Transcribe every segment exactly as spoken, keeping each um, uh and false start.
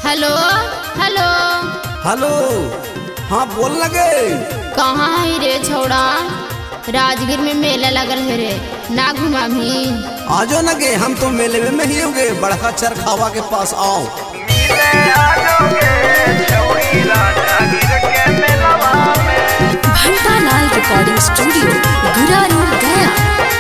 Hello hello hello. हाँ बोल लगे। कहाँ है रे छौड़ा? राजगीर में मेला लगल है रे, ना घुमा भी? आजो नगे, हम तो मेले में ही होंगे, बड़का चरखावा के पास आओ। Bhantalal recording studio Guraru Gaya.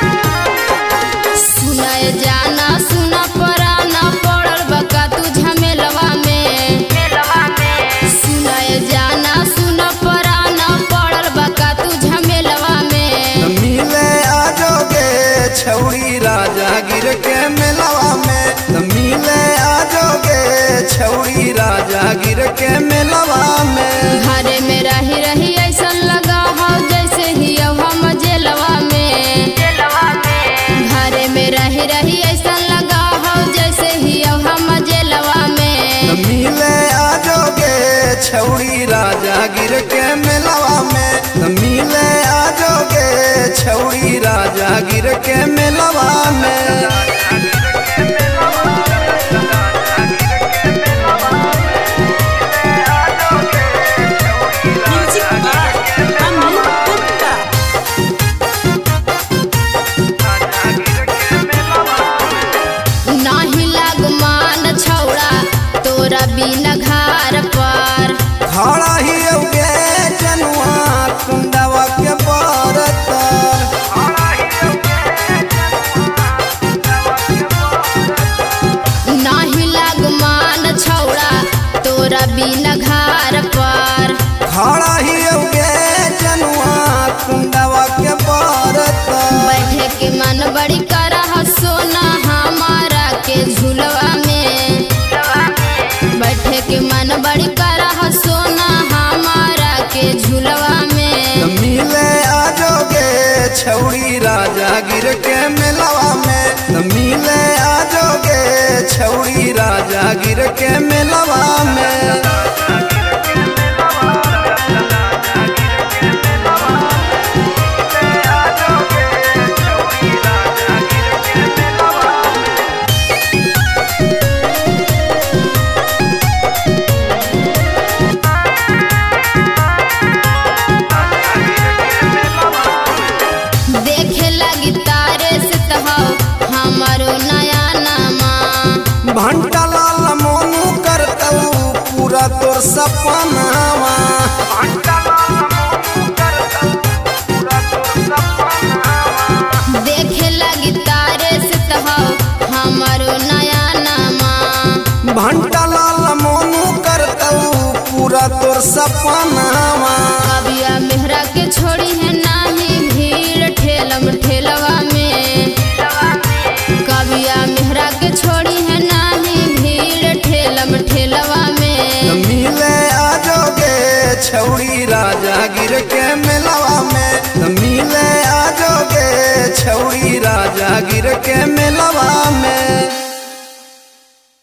सुनाए जाना सुना पराना पड़ल बका तू झमेलवा में। सुनाए जाना सुना पराना पड़ल बका तू झमेलवा में। मिले आजोगे छौड़ी राजागीर के मेलवा में। मिले आजोगे छौड़ी राजागीर के मेलवा में। घरे में रही रही ऐसा लगा हो जैसे ही हम जेलवा में। घरे में रही रही ऐसा लगा हो जैसे ही हम जेलवा में। मिले आजोगे छौड़ी राजागीर के मेलवा में। मिले आजोगे छौड़ी राजागीर के मेलवा में। बिना घर पर खड़ा ही उगे जनुआ कुंडवा के परत। नाही लगमान छौड़ा तोरा बिना घर पर। खड़ा ही उगे जनुआ कुंडवा के परत। बैठे के मन बड़ी करह सोना हमारा के झुलवा में। बैठे के मन बड़ी करह सोना हमारा के झुलवा में। मिले आजोगे छौड़ी राजागीर के मेलवा में। मिले आजोगे छौड़ी राजागीर के मेलवा में। भंटालाल मोनू करतऊ पूरा तोर सपनावा। देखे लगी तारे से हमारो नया नामा। भंटालाल मोनू करतऊ पूरा तोर सपनावा। कबिया मेहरा के छोड़ी है नाही भीड़ ठेलम ठेलवा में। कबिया मेहरा के छोड़ी है नाही भीड़ ठेलम ठेलवा में। मिले आजोगे छौड़ी राजागीर के मेलवा में। मिले आजोगे छौड़ी राजागीर के